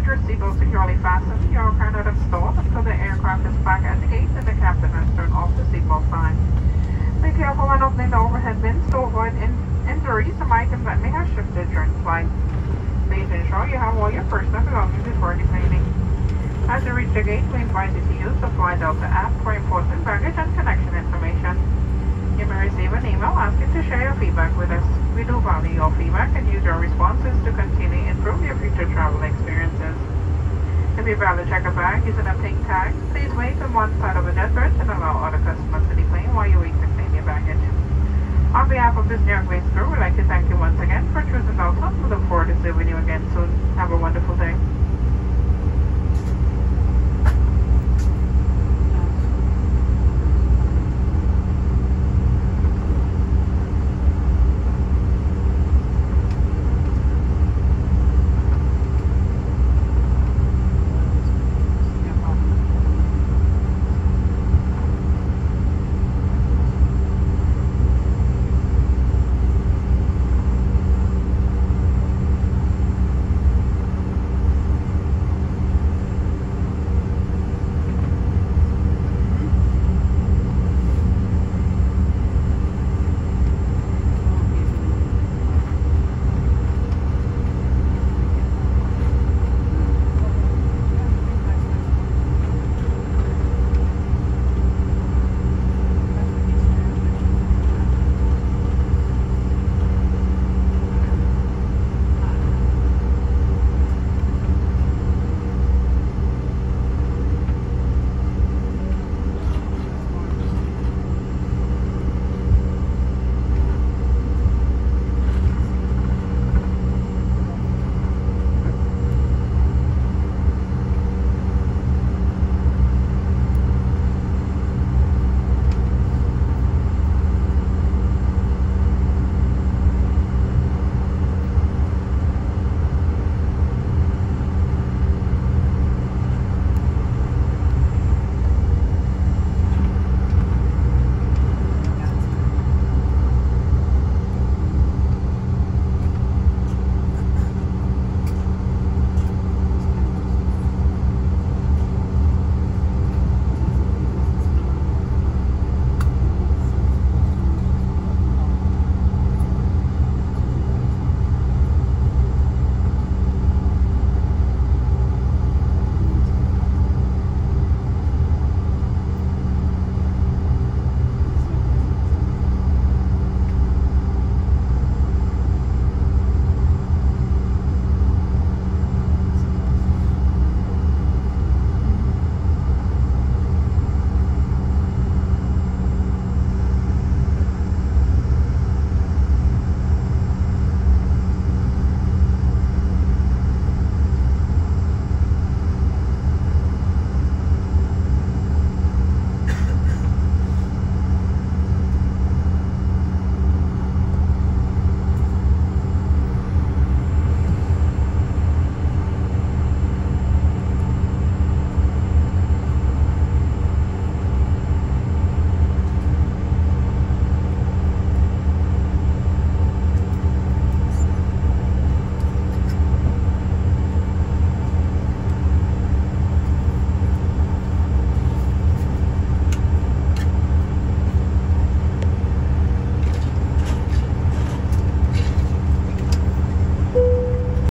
with your seatbelt securely fastened, your car not installed until the aircraft is back at the gate and the captain has turned off the seatbelt sign. Be careful when opening the overhead bins to avoid injuries from items that may have shifted during flight. Please ensure you have all your personal belongings before deplaning. As you reach the gate, we invite you to use the Fly Delta app for important baggage and connection information. You may receive an email asking to share your feedback with us. We do value your feedback and use your responses to continue improve your future travel experiences. If you fail to check a bag using a pink tag, please wait on one side of the jetbird and allow other customers to deplane while you wait to claim your baggage. On behalf of this New York based crew, we'd like to thank you once again for choosing Delta. We look forward to seeing you again soon. Have a wonderful day.